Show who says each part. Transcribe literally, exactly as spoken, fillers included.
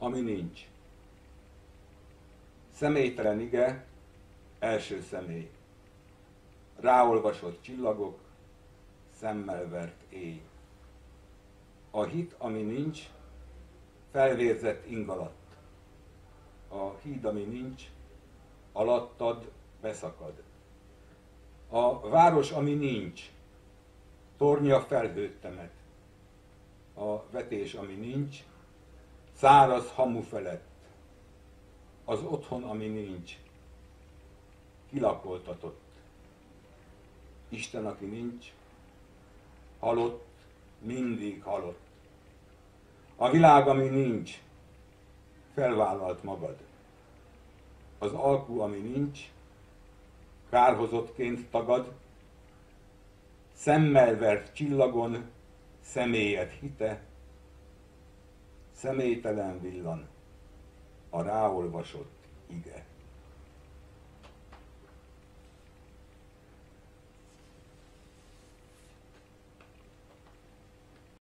Speaker 1: ami nincs. Személytelen ige, első személy. Ráolvasott csillagok, szemmel vert éj. A hit, ami nincs, felvérzett ing alatt. A híd, ami nincs, alattad beszakad. A város, ami nincs, tornya felhőt temet. A vetés, ami nincs, száraz hamu felett. Az otthon, ami nincs, kilakoltatott. Isten, aki nincs, halott, mindig halott. A világ, ami nincs, felvállalt magad. Az alkú, ami nincs, kárhozottként tagad, szemmel vert csillagon személyed hite, személytelen villan a ráolvasott ige.